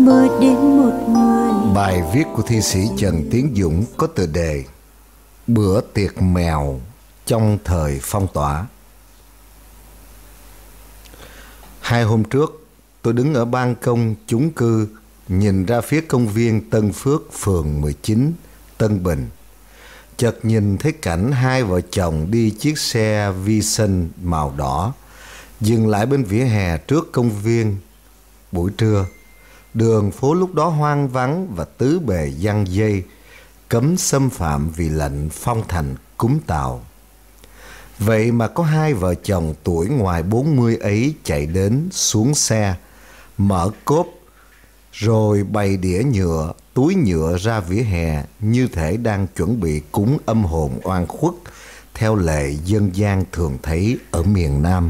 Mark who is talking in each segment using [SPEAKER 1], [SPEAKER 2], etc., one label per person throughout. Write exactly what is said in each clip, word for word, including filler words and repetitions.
[SPEAKER 1] mơ đến một người.
[SPEAKER 2] Bài viết của thi sĩ Trần Tiến Dũng có tựa đề Bữa tiệc mèo trong thời phong tỏa. Hai hôm trước, tôi đứng ở ban công chung cư, nhìn ra phía công viên Tân Phước, phường mười chín, Tân Bình. Chợt nhìn thấy cảnh hai vợ chồng đi chiếc xe Vision màu đỏ dừng lại bên vỉa hè trước công viên. Buổi trưa, đường phố lúc đó hoang vắng và tứ bề giăng dây, cấm xâm phạm vì lệnh phong thành cúm Tàu. Vậy mà có hai vợ chồng tuổi ngoài bốn mươi ấy chạy đến, xuống xe, mở cốp, rồi bày đĩa nhựa, túi nhựa ra vỉa hè như thể đang chuẩn bị cúng âm hồn oan khuất theo lệ dân gian thường thấy ở miền Nam.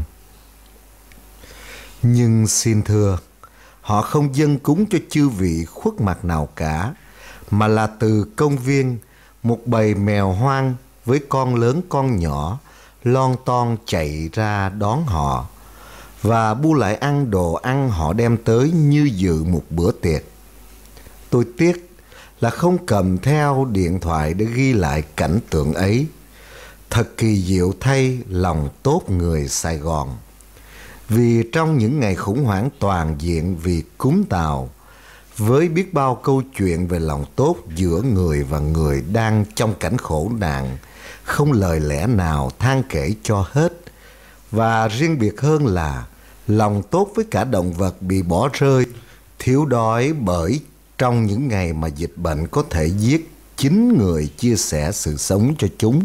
[SPEAKER 2] Nhưng xin thưa, họ không dâng cúng cho chư vị khuất mặt nào cả, mà là từ công viên, một bầy mèo hoang với con lớn con nhỏ lon ton chạy ra đón họ và bu lại ăn đồ ăn họ đem tới như dự một bữa tiệc. Tôi tiếc là không cầm theo điện thoại để ghi lại cảnh tượng ấy. Thật kỳ diệu thay lòng tốt người Sài Gòn. Vì trong những ngày khủng hoảng toàn diện vì cúm Tàu, với biết bao câu chuyện về lòng tốt giữa người và người đang trong cảnh khổ nạn, không lời lẽ nào than kể cho hết. Và riêng biệt hơn là lòng tốt với cả động vật bị bỏ rơi, thiếu đói bởi trong những ngày mà dịch bệnh có thể giết chính người chia sẻ sự sống cho chúng.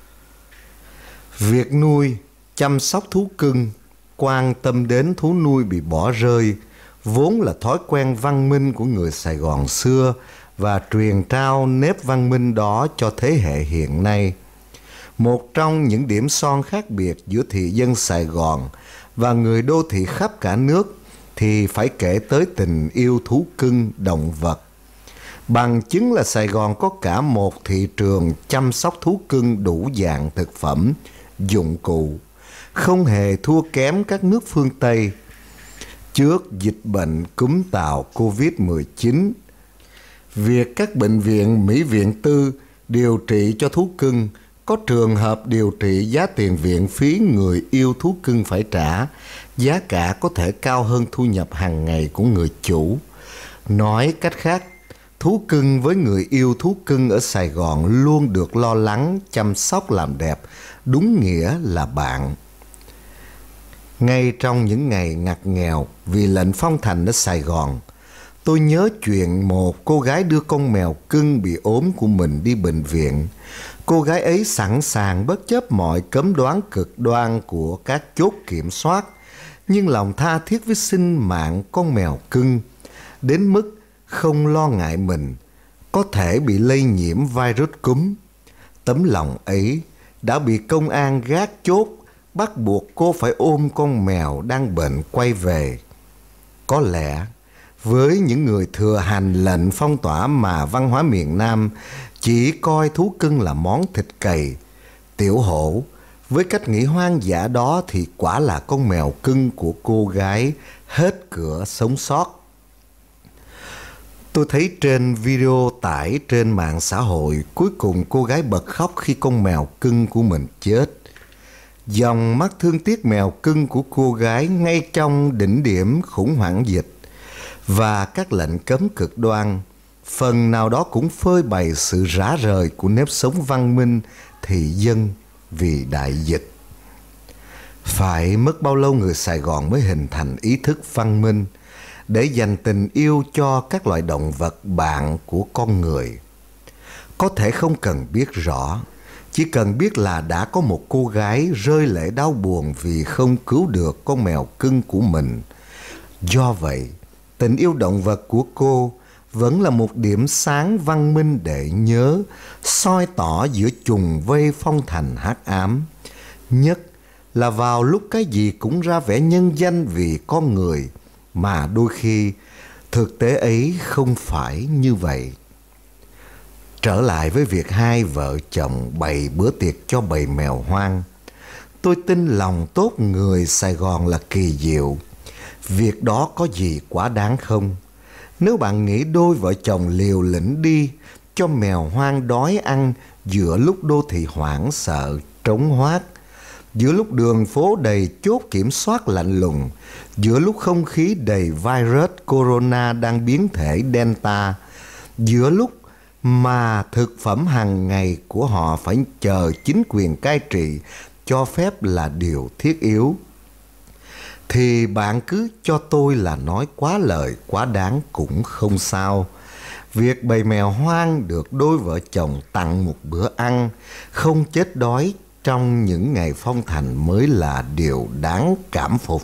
[SPEAKER 2] Việc nuôi, chăm sóc thú cưng, quan tâm đến thú nuôi bị bỏ rơi vốn là thói quen văn minh của người Sài Gòn xưa và truyền trao nếp văn minh đó cho thế hệ hiện nay. Một trong những điểm son khác biệt giữa thị dân Sài Gòn và người đô thị khắp cả nước thì phải kể tới tình yêu thú cưng, động vật. Bằng chứng là Sài Gòn có cả một thị trường chăm sóc thú cưng đủ dạng thực phẩm, dụng cụ, không hề thua kém các nước phương Tây. Trước dịch bệnh cúm Tàu Covid mười chín, việc các bệnh viện, mỹ viện tư điều trị cho thú cưng có trường hợp điều trị giá tiền viện phí người yêu thú cưng phải trả, giá cả có thể cao hơn thu nhập hàng ngày của người chủ. Nói cách khác, thú cưng với người yêu thú cưng ở Sài Gòn luôn được lo lắng, chăm sóc làm đẹp, đúng nghĩa là bạn. Ngay trong những ngày ngặt nghèo vì lệnh phong thành ở Sài Gòn, tôi nhớ chuyện một cô gái đưa con mèo cưng bị ốm của mình đi bệnh viện. Cô gái ấy sẵn sàng bất chấp mọi cấm đoán cực đoan của các chốt kiểm soát, nhưng lòng tha thiết với sinh mạng con mèo cưng, đến mức không lo ngại mình có thể bị lây nhiễm virus cúm. Tấm lòng ấy đã bị công an gác chốt, bắt buộc cô phải ôm con mèo đang bệnh quay về. Có lẽ với những người thừa hành lệnh phong tỏa mà văn hóa miền Nam chỉ coi thú cưng là món thịt cầy, tiểu hổ, với cách nghĩ hoang dã đó thì quả là con mèo cưng của cô gái hết cửa sống sót. Tôi thấy trên video tải trên mạng xã hội, cuối cùng cô gái bật khóc khi con mèo cưng của mình chết. Dòng mắt thương tiếc mèo cưng của cô gái ngay trong đỉnh điểm khủng hoảng dịch và các lệnh cấm cực đoan, phần nào đó cũng phơi bày sự rã rời của nếp sống văn minh thị dân vì đại dịch. Phải mất bao lâu người Sài Gòn mới hình thành ý thức văn minh để dành tình yêu cho các loài động vật bạn của con người? Có thể không cần biết rõ, chỉ cần biết là đã có một cô gái rơi lệ đau buồn vì không cứu được con mèo cưng của mình. Do vậy, tình yêu động vật của cô vẫn là một điểm sáng văn minh để nhớ, soi tỏ giữa trùng vây phong thành hắc ám. Nhất là vào lúc cái gì cũng ra vẻ nhân danh vì con người, mà đôi khi thực tế ấy không phải như vậy. Trở lại với việc hai vợ chồng bày bữa tiệc cho bầy mèo hoang, tôi tin lòng tốt người Sài Gòn là kỳ diệu. Việc đó có gì quá đáng không? Nếu bạn nghĩ đôi vợ chồng liều lĩnh đi cho mèo hoang đói ăn giữa lúc đô thị hoảng sợ, trống hoác, giữa lúc đường phố đầy chốt kiểm soát lạnh lùng, giữa lúc không khí đầy virus corona đang biến thể Delta, giữa lúc mà thực phẩm hàng ngày của họ phải chờ chính quyền cai trị cho phép là điều thiết yếu, thì bạn cứ cho tôi là nói quá lời quá đáng cũng không sao. Việc bầy mèo hoang được đôi vợ chồng tặng một bữa ăn, không chết đói trong những ngày phong thành mới là điều đáng cảm phục.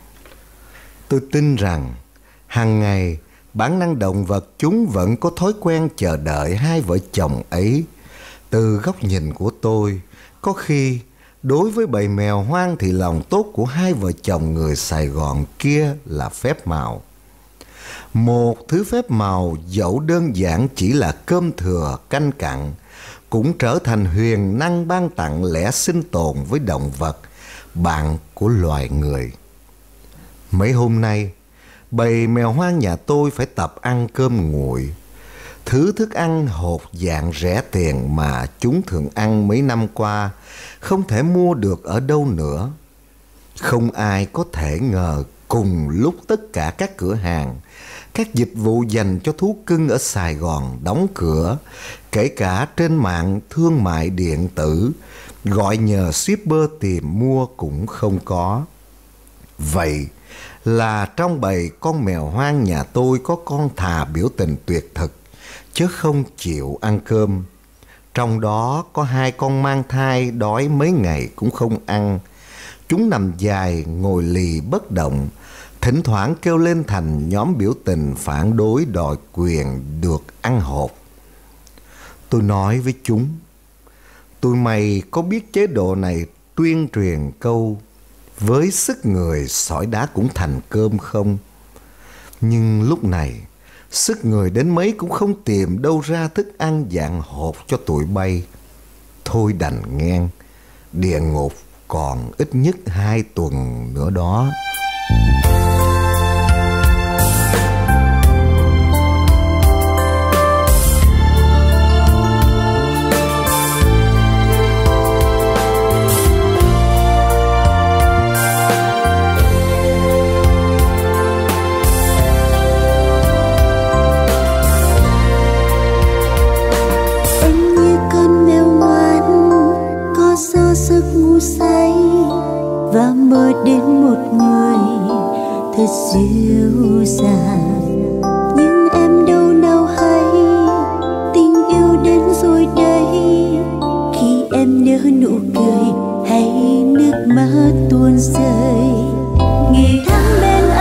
[SPEAKER 2] Tôi tin rằng hàng ngày bản năng động vật chúng vẫn có thói quen chờ đợi hai vợ chồng ấy. Từ góc nhìn của tôi, có khi đối với bầy mèo hoang thì lòng tốt của hai vợ chồng người Sài Gòn kia là phép màu. Một thứ phép màu dẫu đơn giản chỉ là cơm thừa canh cặn, cũng trở thành huyền năng ban tặng lẽ sinh tồn với động vật, bạn của loài người. Mấy hôm nay, bầy mèo hoang nhà tôi phải tập ăn cơm nguội, thứ thức ăn hột dạng rẻ tiền mà chúng thường ăn mấy năm qua, không thể mua được ở đâu nữa. Không ai có thể ngờ cùng lúc tất cả các cửa hàng, các dịch vụ dành cho thú cưng ở Sài Gòn đóng cửa, kể cả trên mạng thương mại điện tử, gọi nhờ shipper tìm mua cũng không có. Vậy là trong bầy con mèo hoang nhà tôi có con thà biểu tình tuyệt thực, chứ không chịu ăn cơm. Trong đó có hai con mang thai đói mấy ngày cũng không ăn. Chúng nằm dài, ngồi lì bất động, thỉnh thoảng kêu lên thành nhóm biểu tình phản đối đòi quyền được ăn hột. Tôi nói với chúng, tụi mày có biết chế độ này tuyên truyền câu với sức người sỏi đá cũng thành cơm không? Nhưng lúc này, sức người đến mấy cũng không tìm đâu ra thức ăn dạng hột cho tụi bay. Thôi đành ngang, địa ngục còn ít nhất hai tuần nữa đó.
[SPEAKER 1] Và mơ đến một người thật dịu dàng, nhưng em đâu nào hay tình yêu đến rồi đây. Khi em nở nụ cười hay nước mắt tuôn rơi, ngày tháng bên